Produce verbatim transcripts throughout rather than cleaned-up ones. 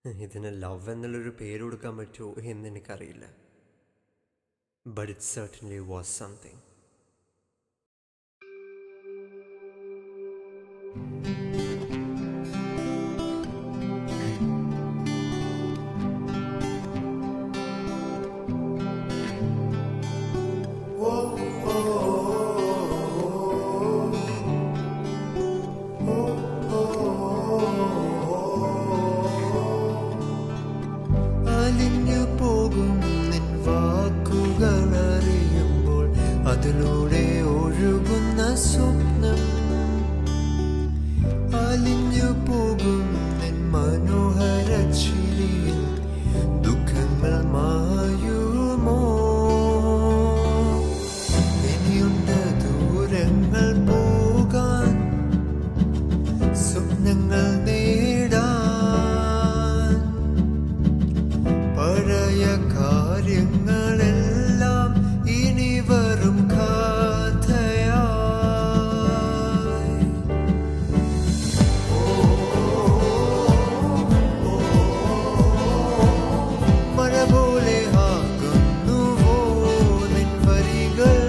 ഇതിന് ലവ് എന്നുള്ളൊരു പേര് കൊടുക്കാൻ പറ്റുമോ എന്ന് എനിക്കറിയില്ല. But it certainly was something. അതിലൂടെ ഒഴുകുന്ന സ്വപ്നം അലിഞ്ഞു പോകും നിൻ മനോഹര ചിരിയിൽ ദുഃഖങ്ങൾ മായുമോ? ഇനിയുണ്ട് ദൂരങ്ങൾ പോകാൻ, സ്വപ്നങ്ങൾ നേടാൻ, പഴയ കാര്യങ്ങളെല്ലാം ഇനി വരും കഥയായി. മഴ പോലെ ആകുന്നുവോ നിൻ വരികൾ,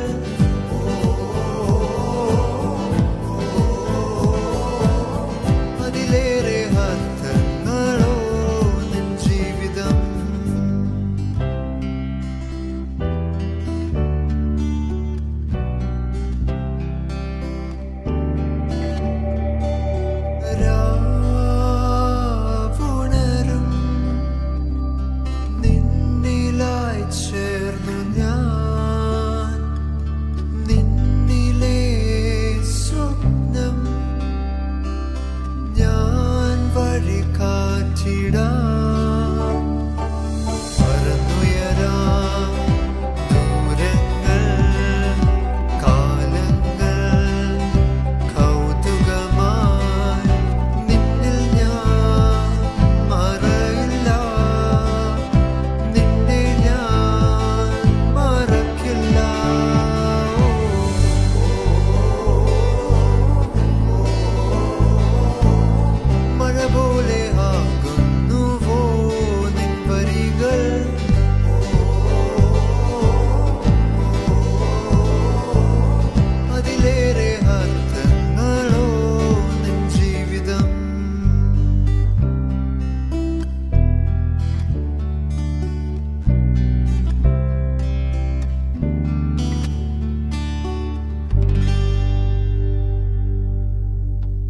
അതിലേറെ അർത്ഥങ്ങളോ നിൻ ജീവിതം.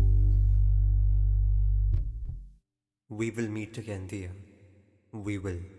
We will meet again, dear. We will.